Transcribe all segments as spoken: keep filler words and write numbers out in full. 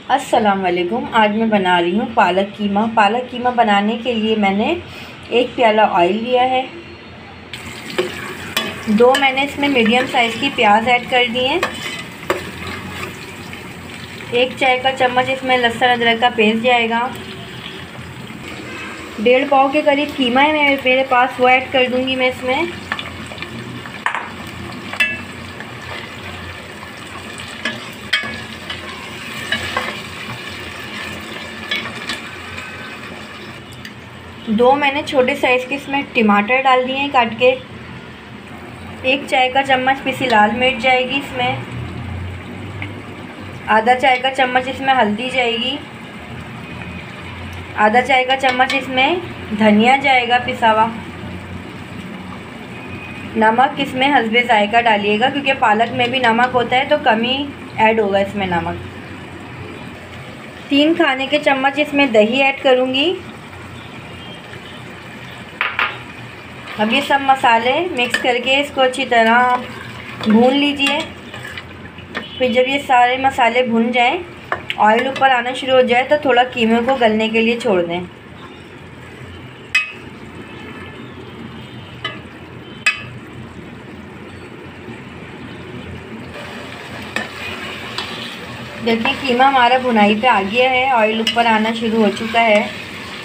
अस्सलाम वालेकुम। आज मैं बना रही हूँ पालक कीमा। पालक कीमा बनाने के लिए मैंने एक प्याला ऑयल लिया है। दो मैंने इसमें मीडियम साइज़ की प्याज ऐड कर दी है। एक चाय का चम्मच इसमें लहसुन अदरक का पेस्ट जाएगा। डेढ़ पाव के करीब कीमा है मेरे पास, वो ऐड कर दूँगी मैं इसमें। दो मैंने छोटे साइज़ के इसमें टमाटर डाल दिए हैं काट के। एक चाय का चम्मच पिसी लाल मिर्च जाएगी इसमें। आधा चाय का चम्मच इसमें हल्दी जाएगी। आधा चाय का चम्मच इसमें धनिया जाएगा पिसा हुआ। नमक इसमें हस्बे जायका डालिएगा, क्योंकि पालक में भी नमक होता है तो कम ही ऐड होगा इसमें नमक। तीन खाने के चम्मच इसमें दही ऐड करूँगी। अब ये सब मसाले मिक्स करके इसको अच्छी तरह भून लीजिए। फिर जब ये सारे मसाले भुन जाएं, ऑयल ऊपर आना शुरू हो जाए तो थोड़ा कीमे को गलने के लिए छोड़ दें। देखिए कीमा हमारा भुनाई पे आ गया है, ऑयल ऊपर आना शुरू हो चुका है।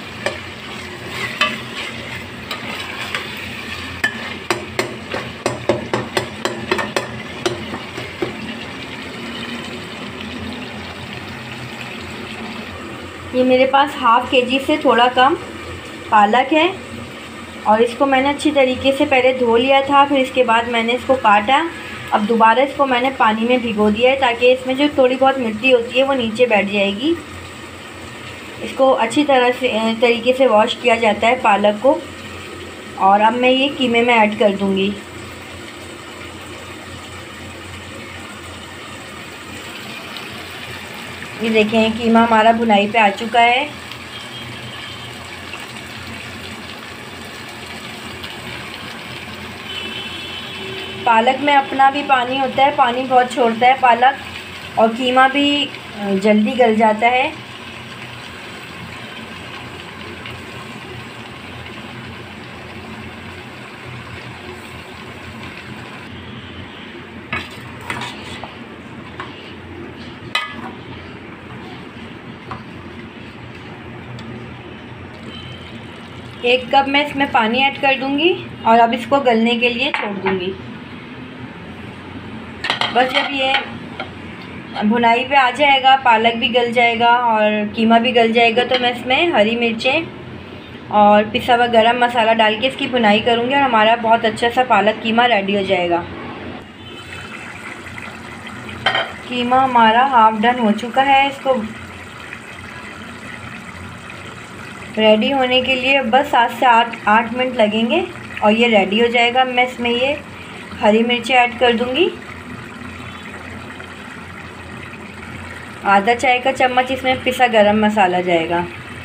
ये मेरे पास हाफ़ के जी से थोड़ा कम पालक है और इसको मैंने अच्छी तरीके से पहले धो लिया था, फिर इसके बाद मैंने इसको काटा। अब दोबारा इसको मैंने पानी में भिगो दिया है ताकि इसमें जो थोड़ी बहुत मिट्टी होती है वो नीचे बैठ जाएगी। इसको अच्छी तरह से तरीके से वॉश किया जाता है पालक को। और अब मैं ये कीमे में ऐड कर दूँगी। ये देखें कीमा हमारा भुनाई पे आ चुका है। पालक में अपना भी पानी होता है, पानी बहुत छोड़ता है पालक, और कीमा भी जल्दी गल जाता है। एक कप मैं इसमें पानी ऐड कर दूंगी और अब इसको गलने के लिए छोड़ दूंगी। बस जब ये भुनाई पे आ जाएगा, पालक भी गल जाएगा और कीमा भी गल जाएगा, तो मैं इसमें हरी मिर्चें और पिसा हुआ गरम मसाला डाल के इसकी भुनाई करूँगी और हमारा बहुत अच्छा सा पालक कीमा रेडी हो जाएगा। कीमा हमारा हाफ डन हो चुका है। इसको रेडी होने के लिए बस सात से आठ आठ मिनट लगेंगे और ये रेडी हो जाएगा। मैं इसमें ये हरी मिर्ची ऐड कर दूंगी। आधा चाय का चम्मच इसमें पिसा गरम मसाला जाएगा।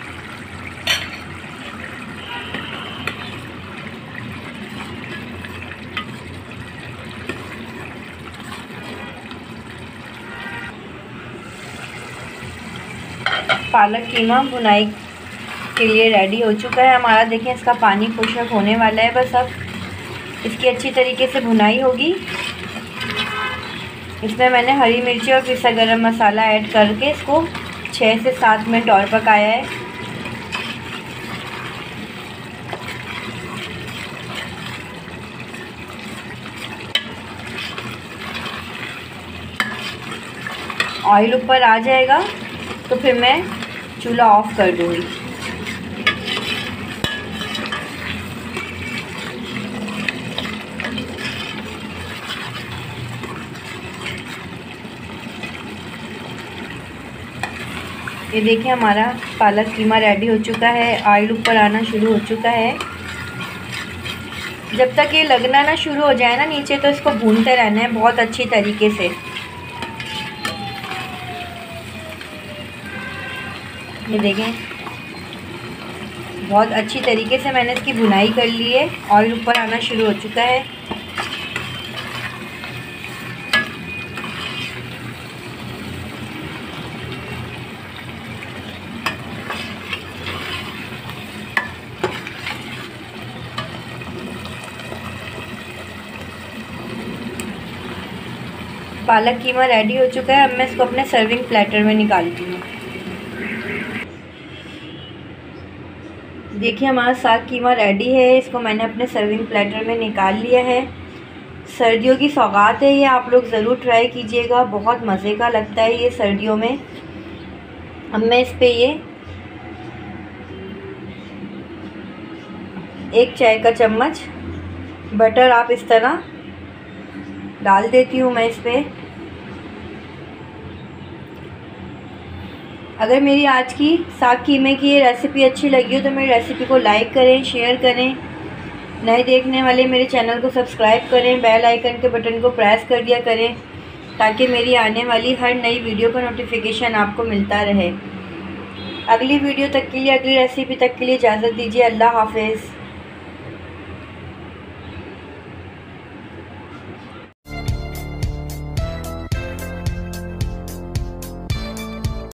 पालक कीमा भुनाई के लिए रेडी हो चुका है हमारा। देखिए इसका पानी पुशअप होने वाला है। बस अब इसकी अच्छी तरीके से भुनाई होगी। इसमें मैंने हरी मिर्ची और पिसा गरम मसाला ऐड करके इसको छः से सात मिनट और पकाया है। ऑयल ऊपर आ जाएगा तो फिर मैं चूल्हा ऑफ कर दूँगी। ये देखिए हमारा पालक कीमा रेडी हो चुका है, ऑयल ऊपर आना शुरू हो चुका है। जब तक ये लगना ना शुरू हो जाए ना नीचे, तो इसको भूनते रहना है बहुत अच्छी तरीके से। ये देखें बहुत अच्छी तरीके से मैंने इसकी भुनाई कर ली है, ऑयल ऊपर आना शुरू हो चुका है। पालक कीमा रेडी हो चुका है। अब मैं इसको अपने सर्विंग प्लेटर में निकालती हूँ। देखिए हमारा साग कीमा रेडी है। इसको मैंने अपने सर्विंग प्लेटर में निकाल लिया है। सर्दियों की सौगात है ये, आप लोग ज़रूर ट्राई कीजिएगा, बहुत मज़े का लगता है ये सर्दियों में। अब मैं इस पे ये एक चाय का चम्मच बटर आप इस तरह डाल देती हूँ मैं इस पे। अगर मेरी आज की साग कीमे की ये रेसिपी अच्छी लगी हो तो मेरी रेसिपी को लाइक करें, शेयर करें। नए देखने वाले मेरे चैनल को सब्सक्राइब करें, बेल आइकन के बटन को प्रेस कर दिया करें ताकि मेरी आने वाली हर नई वीडियो का नोटिफिकेशन आपको मिलता रहे। अगली वीडियो तक के लिए, अगली रेसिपी तक के लिए इजाज़त दीजिए। अल्लाह हाफ़िज़।